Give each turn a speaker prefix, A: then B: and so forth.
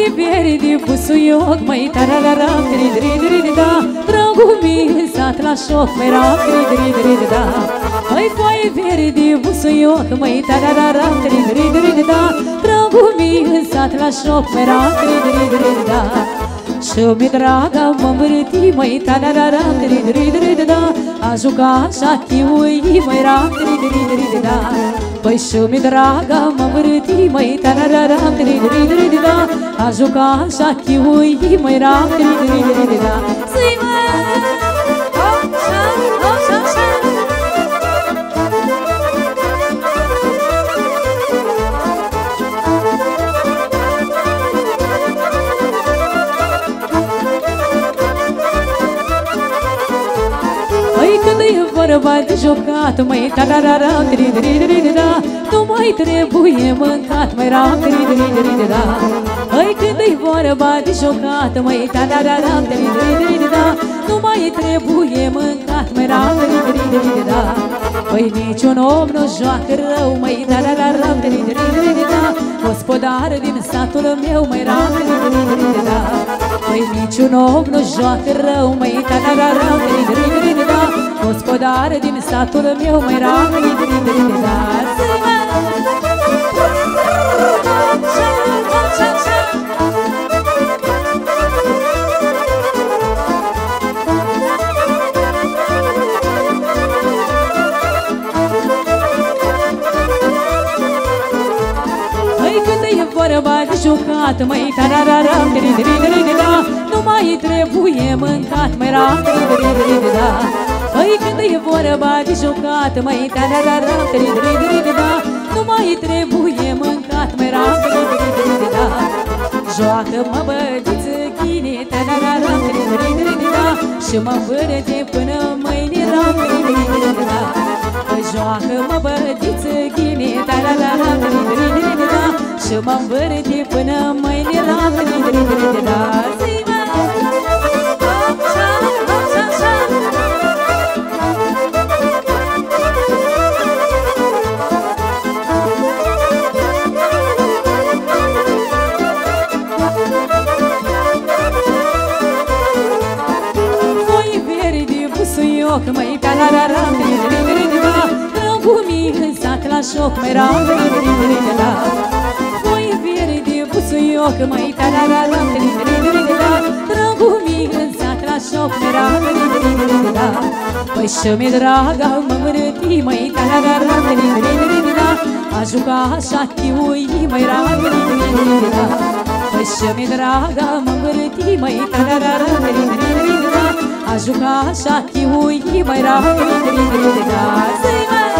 A: Foi verde busuioc, măi, tararara, tiri-diri-diri-da. Dragul mi sat la șoc, măi, ra, tiri-diri-diri-da. Măi, foi verde busuioc, măi, tararara, tiri-diri-diri-da. Dragul mi sat la șoc, măi, ra, tiri-diri-diri-da. Și-mi draga mă învârti, măi, tararara, tiri-diri-diri-da. A jucat șachiui, măi, ra, tiri-diri-diri-da. Păi și-mi draga mă învârti, măi, tararara, tiri-diri-diri-da. A jucat șachiui, măi, ra, tiri-diri-diri-da. Zi, mă! Vorba de jocat, măi, tararara, tiri-diri-diri-da. Nu mai trebuie mâncat, măi, ra, tiri-diri-diri-da. Măi, când-i vorba de jocat, măi, tararara, tiri-diri-diri-da. Nu mai trebuie mâncat, măi, ra, tiri-diri-diri-da. Păi niciun om nu joacă rău, măi, tararara, tiri-diri-diri-da. Gospodar din satul meu, măi, ra, tiri-diri-diri-da. Păi niciun om nu joacă rău, măi, tararara, tiri-diri-diri-da. Gospodar din satul meu, măi, ra, tiri-diri-diri-da. Vorba de jucat, măi, tararara, tiri-diri-diri-da. Nu mai trebuie mâncat, măi, ra, tiri-diri-diri-da. Păi când-i vorba de jucat, măi, tararara, tiri-diri-diri-da. Nu mai trebuie mâncat, măi, ra, tiri-diri-diri-da. Joacă-mă, bădiță, ghine, tararara, tiri-diri-diri-da. Și mă învârte până mâine, ra, tiri-diri-diri-da. Păi joacă-mă, bădiță, ghine, tararara, tiri-diri-diri-da. Și mă învârte până mâine, ra, tiri-diri-diri-da. Zi-mă! Măi, tararara, tiri-diri-diri-da. Dragul mi sat la șoc, măi, ra, tiri-diri-diri-da. Foi verde busuioc, măi, tararara, tiri-diri-diri-da. Dragul mi sat la șoc, măi, ra, tiri-diri-diri-da. Păi și-mi draga mă învârti, măi, tararara, tiri-diri-diri-da. A jucat șachiui, măi, ra, tiri-diri-diri-da. Păi și-mi draga mă învârti, măi, tararara, tiri-diri-diri-da. A jucat șachiui, măi, ra, tiri-diri-diri-da. Zi, mă!